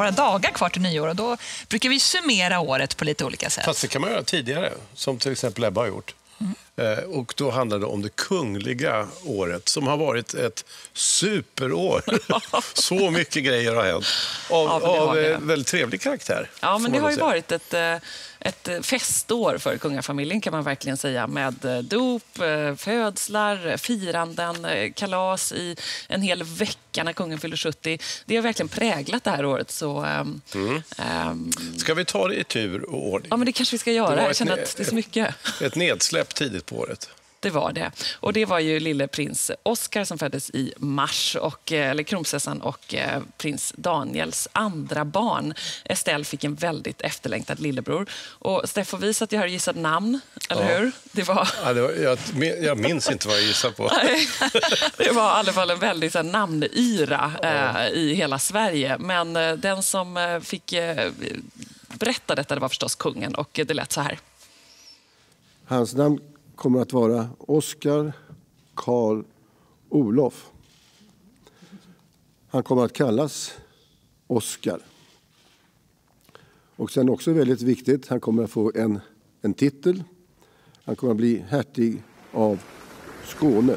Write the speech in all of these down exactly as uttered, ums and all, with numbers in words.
bara dagar kvar till nyår och då brukar vi summera året på lite olika sätt. Fast det kan man göra tidigare, som till exempel Ebba har gjort. Mm. Eh, och då handlar det om det kungliga året som har varit ett superår. Så mycket grejer har hänt. Av, ja, av eh, väldigt trevlig karaktär. Ja, men det har ju säga. varit ett, ett festår för kungafamiljen kan man verkligen säga. Med dop, födslar, firanden, kalas i en hel vecka när kungen fyller sjuttio. Det har verkligen präglat det här året. Så, mm. um, ska vi ta det i tur och ordning? Ja, men det kanske vi ska göra. Jag känner att det är så mycket. Ett nedsläpp tidigt på året. Det var det. Och det var ju lille prins Oscar som föddes i mars, och, eller kronprinsessan och eh, prins Daniels andra barn. Estelle fick en väldigt efterlängtad lillebror. Och Steffo, vi satt ju här och gissade namn, eller ja. hur? Det var... Ja, det var, jag, jag minns inte vad jag gissade på. Det var i alla fall en väldigt så här, namnyra eh, i hela Sverige. Men eh, den som eh, fick eh, berätta detta det var förstås kungen, och det lät så här. Hans namn kommer att vara Oscar Karl Olof. Han kommer att kallas Oscar. Och sen också väldigt viktigt, han kommer att få en, en titel. Han kommer att bli hertig av Skåne.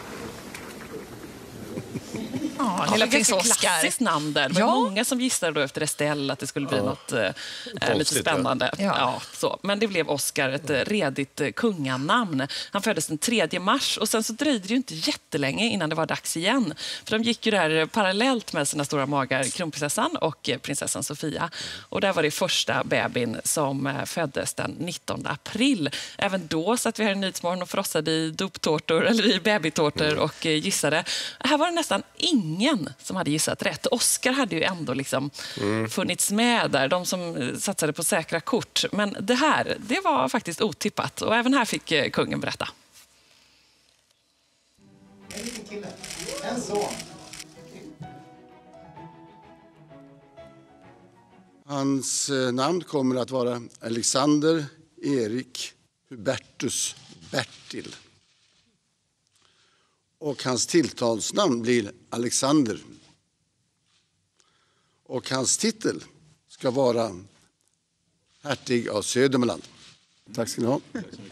Ja, ja, lilla prins Oscar. Klassiskt namn där. Det var ja. många som gissade då efter Estelle att det skulle bli ja. något eh, lite spännande. Ja. Ja, så. Men det blev Oscar, ett redigt kunganamn. Han föddes den tredje mars och sen så dröjde det ju inte jättelänge innan det var dags igen. För de gick ju där parallellt med sina stora magar, kronprinsessan och prinsessan Sofia. Och där var det första bebin som föddes den nittonde april. Även då satt vi här i Nyhetsmorgon och frossade i doptårtor eller i babytårtor mm. och gissade. Här var det nästan ingen som hade gissat rätt. Oscar hade ju ändå liksom mm. funnits med där, de som satsade på säkra kort. Men det här, det var faktiskt otippat. Och även här fick kungen berätta. En liten kille, en son. Hans namn kommer att vara Alexander Erik Hubertus Bertil. Och hans tilltalsnamn blir Alexander. Och hans titel ska vara hertig av Södermanland. Tack ska ni ha.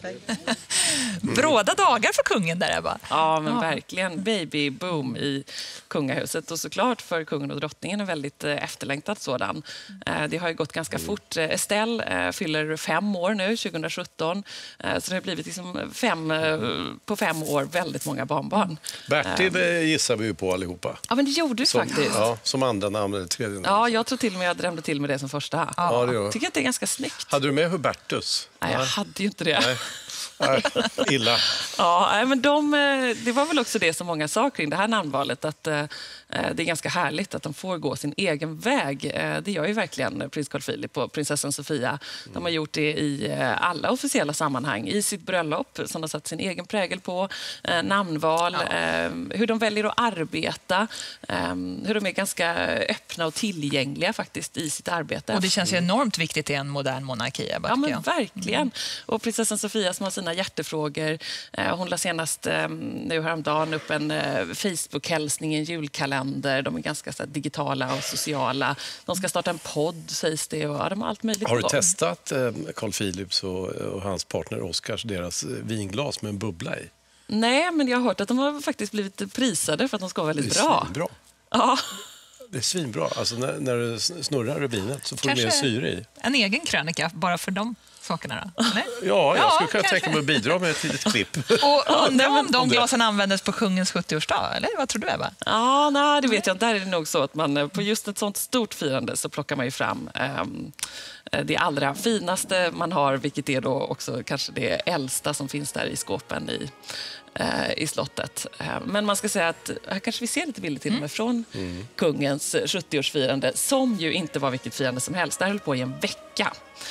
Bråda dagar för kungen där, Ebba. Ja, men ja. verkligen. Babyboom i kungahuset. Och såklart för kungen och drottningen en väldigt efterlängtad sådan. Det har ju gått ganska fort. Estelle fyller fem år nu, tjugo sjutton. Så det har blivit liksom fem, på fem år väldigt många barnbarn. Bertil gissar vi ju på allihopa. Ja, men det gjorde du som, faktiskt. Ja, som andra namn eller tredje namn. Ja, jag tror till och med jag drämde till med det som första. Ja, det gör. Jag tycker att det är ganska snyggt. Hade du med Hubertus? Nej, jag hade ju inte det. Nej. Nej, illa. Ja, men de, det var väl också det som många sa kring det här namnvalet, att det är ganska härligt att de får gå sin egen väg. Det gör ju verkligen prins Carl Philip och prinsessan Sofia. De har gjort det i alla officiella sammanhang, i sitt bröllop som de satt sin egen prägel på, namnval, ja. hur de väljer att arbeta, hur de är ganska öppna och tillgängliga faktiskt i sitt arbete. Och det känns ju enormt viktigt i en modern monarki. Ja, men verkligen. Mm. Och prinsessan Sofia som har sina hjärtefrågor. Hon la senast nu häromdagen upp en Facebook-hälsning i en julkalender. De är ganska så här, digitala och sociala. De ska starta en podd, sägs det. Och, ja, de har allt möjligt. Har du testat eh, Carl Philips och, och hans partner Oscars deras vinglas med en bubbla i? Nej, men jag har hört att de har faktiskt blivit prisade för att de ska vara väldigt det är bra. Svinbra. Ja. Det är svinbra. Alltså när, när du snurrar rubinet så får du mer syre i. En egen krönika bara för dem. Sakerna då? Eller? Ja, jag skulle kunna tänka mig att bidra med ett litet klipp. Och undrar om de glasen användes på kungens sjuttioårsdag, eller vad tror du, Ebba? Ja, nej, det vet jag. Där är det nog så att man på just ett sånt stort firande så plockar man ju fram um, det allra finaste man har, vilket är då också kanske det äldsta som finns där i skåpen i i slottet. Men man ska säga att här kanske vi ser lite bilder till och med från mm. kungens sjuttioårsfirande, som ju inte var vilket firande som helst. Det höll på i en vecka.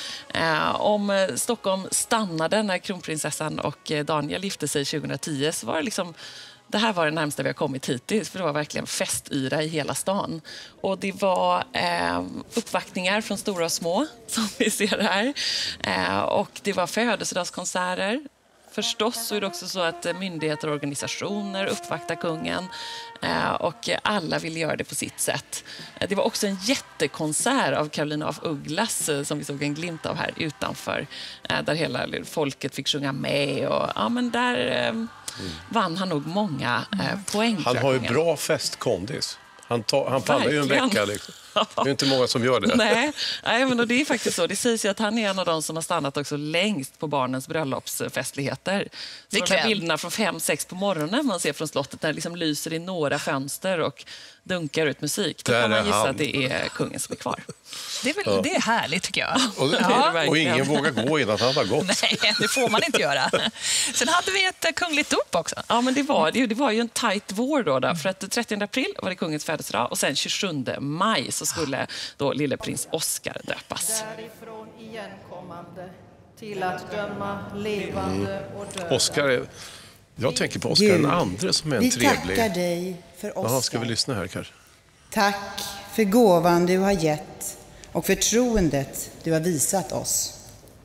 Om Stockholm stannade när kronprinsessan och Daniel gifte sig tjugohundratio så var det liksom det här var det närmsta vi har kommit hittills, för det var verkligen festyra i hela stan. Och det var eh, uppvaktningar från stora och små, som vi ser här. Eh, och det var födelsedagskonserter, Förstås så är det också så att myndigheter och organisationer uppvaktar kungen och alla vill göra det på sitt sätt. Det var också en jättekonsert av Karolina af Ugglas som vi såg en glimt av här utanför, där hela folket fick sjunga med och ja, men där mm. vann han nog många poäng. Han har ju bra festkondis. Han, tar, han pallar ju en vecka. Liksom. Det är inte många som gör det. Nej, Nej men det är faktiskt så. Det sägs ju att han är en av de som har stannat också längst på barnens bröllopsfestligheter. Så de här bilderna från fem, sex på morgonen man ser från slottet där det liksom lyser i några fönster och dunkar ut musik. Då kan man gissa han. att det är kungen som är kvar. Det är, väl, ja. det är härligt tycker jag. Och, ja. och ingen vågar gå innan han har gått. Nej, det får man inte göra. Sen hade vi ett kungligt dop också. Ja, men det var det ju. Det var ju en tajt vår då, då. För att trettionde april var det kungens födelsedag och sen tjugosjunde maj så skulle då lille prins Oscar döpas. Därifrån igenkommande till att döma levande och döda. Oscar är... Jag tänker på Oscar den andre som är en vi trevlig... Vi tackar dig för Oscar. Jaha, ska vi lyssna här kanske? Tack för gåvan du har gett och förtroendet du har visat oss.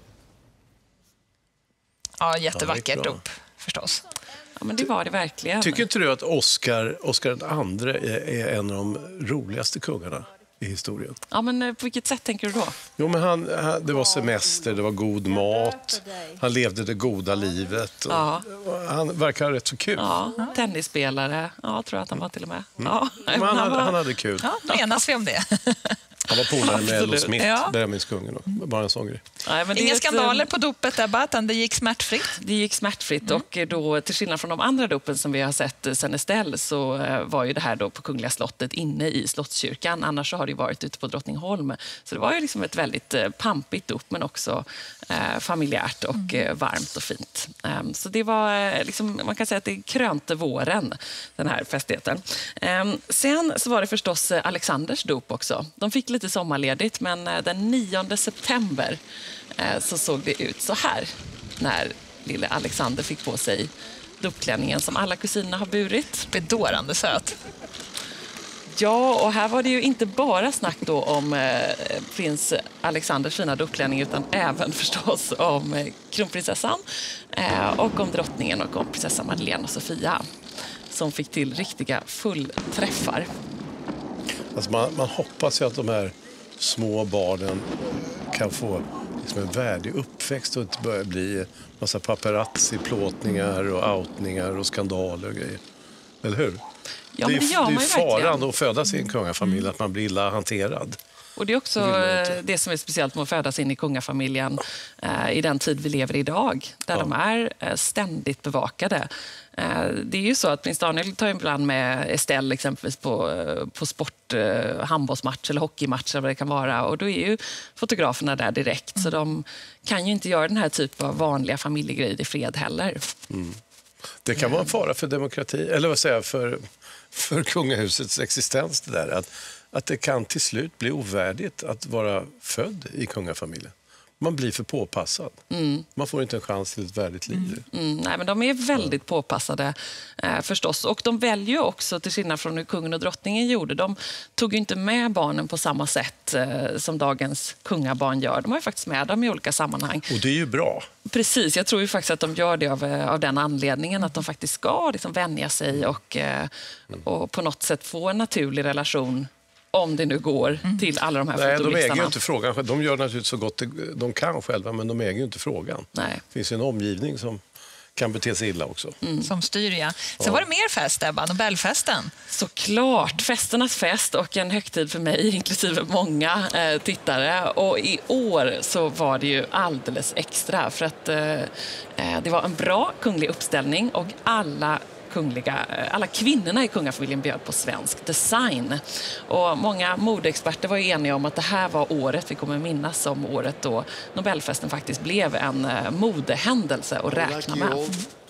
Ja, jättevackert dop förstås. Ja, men det var det verkligen. Tycker inte du att Oscar, Oscar den andre är, är en av de roligaste kungarna i historien? Ja, men på vilket sätt tänker du då? Jo, men han, han, det var semester, det var god mat, han levde det goda livet. Och, ja. och han verkar rätt så kul. Ja, tennisspelare, ja, tror jag att han var till och med. Ja, mm. men han, han, hade, han hade kul. Ja, då enas vi om det. Han var polare med Ello Smith, ja. Benjaminskungen. Bara en sån grej. Nej, men Inga ett, skandaler på dopet där, utan det gick smärtfritt. Det gick smärtfritt mm. och då, till skillnad från de andra dopen som vi har sett sen Estelle så var ju det här då på Kungliga slottet inne i Slottskyrkan. Annars så har det varit ute på Drottningholm. Så det var ju liksom ett väldigt pampigt dop men också eh, familjärt och mm. eh, varmt och fint. Um, så det var liksom, man kan säga att det krönte våren, den här festigheten. Um, sen så var det förstås Alexanders dop också. De fick lite sommarledigt, men den nionde september eh, så såg det ut så här när lille Alexander fick på sig dopklänningen som alla kusiner har burit. Bedårande söt. Ja, och här var det ju inte bara snack då om eh, prins Alexanders fina dopklänning utan även förstås om eh, kronprinsessan eh, och om drottningen och om prinsessan Madeleine och Sofia som fick till riktiga fullträffar. Alltså man, man hoppas ju att de här små barnen kan få liksom en värdig uppväxt och inte börja bli massa paparazzi-plåtningar och outningar och skandaler och grejer. Eller hur? Ja, det är, men det gör det är man ju faran verkligen. att födas i en kungafamilj, mm. att man blir illa hanterad. Och det är också det, det som är speciellt med att födas in i kungafamiljen eh, i den tid vi lever i idag, där ja. de är eh, ständigt bevakade. Eh, det är ju så att prins Daniel tar ibland med Estelle exempelvis på, på sport, eh, handbollsmatch eller hockeymatch eller vad det kan vara. Och då är ju fotograferna där direkt, mm. så de kan ju inte göra den här typen av vanliga familjegrejer i fred heller. Mm. Det kan vara en fara för demokrati, eller vad säger jag, för, för kungahusets existens det där. Att, att det kan till slut bli ovärdigt att vara född i kungafamiljen. Man blir för påpassad. Mm. Man får inte en chans till ett värdigt liv. Mm. Nej, men de är väldigt ja. påpassade eh, förstås. Och de väljer också, till skillnad från hur kungen och drottningen gjorde, de tog ju inte med barnen på samma sätt eh, som dagens kungabarn gör. De har ju faktiskt med dem i olika sammanhang. Och det är ju bra. Precis, jag tror ju faktiskt att de gör det av, av den anledningen att de faktiskt ska liksom vänja sig och, eh, och på något sätt få en naturlig relation, om det nu går, mm. till alla de här Nej, fotolistarna. de äger ju inte frågan. De gör naturligtvis så gott de kan själva, men de äger ju inte frågan. Nej. Det finns en omgivning som kan bete sig illa också. Mm. Som styr, ja. Sen ja. var det mer fest, Ebba, Nobelfesten. Såklart, festernas fest och en högtid för mig, inklusive många eh, tittare. Och i år så var det ju alldeles extra, för att eh, det var en bra kunglig uppställning och alla kungliga, alla kvinnorna i kungafamiljen bjöd på svensk design. Och många modeexperter var eniga om att det här var året vi kommer minnas som året då Nobelfesten faktiskt blev en modehändelse att räkna med.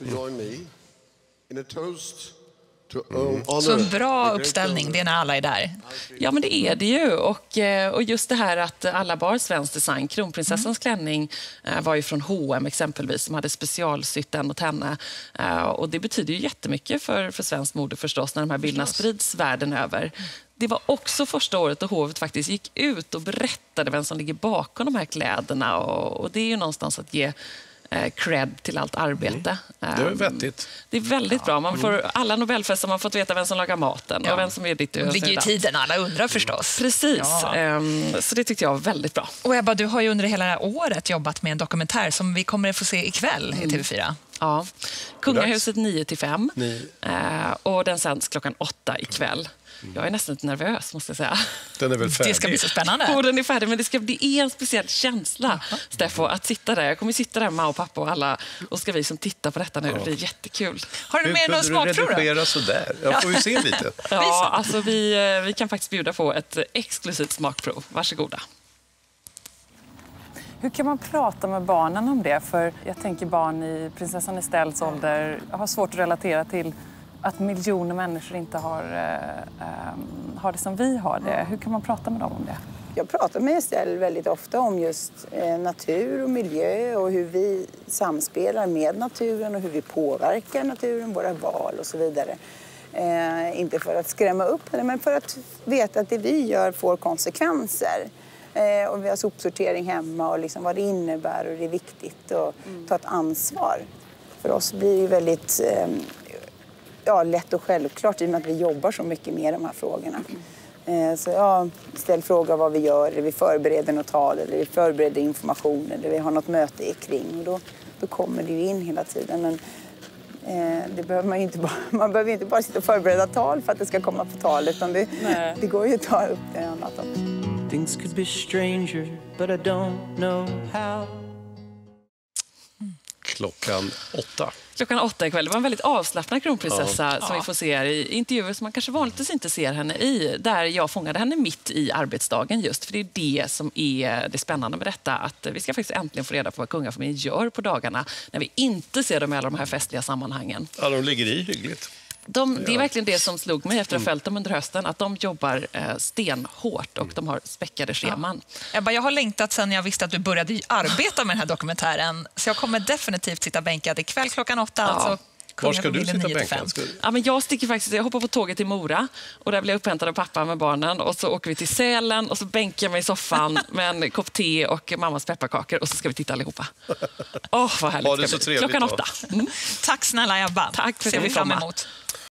Mm. Så en bra uppställning, det är när alla är där. Ja, men det är det ju. Och, och just det här att alla bar svensk design. Kronprinsessans mm. klänning var ju från H och M exempelvis, som hade specialsytt den åt henne. Och det betyder ju jättemycket för, för svensk mode förstås, när de här bilderna sprids världen över. Det var också första året då hovet faktiskt gick ut och berättade vem som ligger bakom de här kläderna. Och, och det är ju någonstans att ge eh, cred till allt arbete. Mm. Det är vettigt. Det är väldigt bra. Man får alla Nobelfester, man får veta vem som lagar maten Ja. och vem som är ditt. Det ligger ju i tiden, alla undrar förstås. Precis, Ja. ehm, så det tyckte jag var väldigt bra. Och Ebba, du har ju under hela det här året jobbat med en dokumentär som vi kommer att få se ikväll i T V fyra. Ja. Kungahuset nio till fem Ni... eh, och den sänds klockan åtta ikväll. Jag är nästan lite nervös, måste jag säga. Den är väl färdig? Det ska bli så spännande. Och den är färdig, men det ska bli en speciell känsla, Steffo, att sitta där. Jag kommer sitta där med mamma och pappa och alla, och ska vi som tittar på detta nu. Det blir jättekul. Har du Hur med någon kunde smakprov du då? redigera sådär? Jag får ju se lite. Ja, alltså vi, vi kan faktiskt bjuda på ett exklusivt smakprov. Varsågoda. Hur kan man prata med barnen om det? För jag tänker barn i prinsessan Estelles ålder har svårt att relatera till att miljoner människor inte har, eh, har det som vi har det. Hur kan man prata med dem om det? Jag pratar med Estelle väldigt ofta om just eh, natur och miljö och hur vi samspelar med naturen och hur vi påverkar naturen, våra val och så vidare. Eh, inte för att skrämma upp henne, men för att veta att det vi gör får konsekvenser. Eh, och vi har sopsortering hemma och liksom vad det innebär, och det är viktigt att mm. ta ett ansvar. För oss blir det väldigt eh, ja, lätt och självklart i och med att vi jobbar så mycket med de här frågorna. Mm. Eh, så jag ställer frågor vad vi gör, eller vi förbereder något tal, eller vi förbereder information, eller vi har något möte kring. Och då, då kommer det ju in hela tiden. Men eh, det behöver man, ju inte bara, man behöver inte bara sitta och förbereda tal för att det ska komma på tal, utan det, det går ju att ta upp det annat också. Things could be stranger, but I don't know how. Klockan åtta. Klockan åtta ikväll. Det var en väldigt avslappnad kronprinsessa ja. som vi får se i intervjuer som man kanske vanligtvis inte ser henne i. Där jag fångade henne mitt i arbetsdagen just. För det är det som är det spännande med detta. Att vi ska faktiskt äntligen få reda på vad kungafamiljen gör på dagarna när vi inte ser dem i alla de här festliga sammanhangen. Ja, de ligger i hyggligt. De, det är verkligen det som slog mig efter att ha följt dem under hösten, att de jobbar eh, stenhårt och de har späckade scheman. Ja. Ebba, jag har längtat sedan jag visste att du började arbeta med den här dokumentären, så jag kommer definitivt sitta bänkad ikväll klockan åtta. Ja. Alltså. Var ska du sitta bänkad? Ja, men jag sticker faktiskt, jag hoppar på tåget till Mora och där blir jag upphämtad av pappa med barnen och så åker vi till Sälen och så bänkar jag mig i soffan med en kopp te och mammas pepparkakor och så ska vi titta allihopa. Åh, oh, vad härligt. Ha det så trevligt. Klockan åtta. Mm. Tack snälla Ebba. Tack för ser att vi vi fram komma. emot.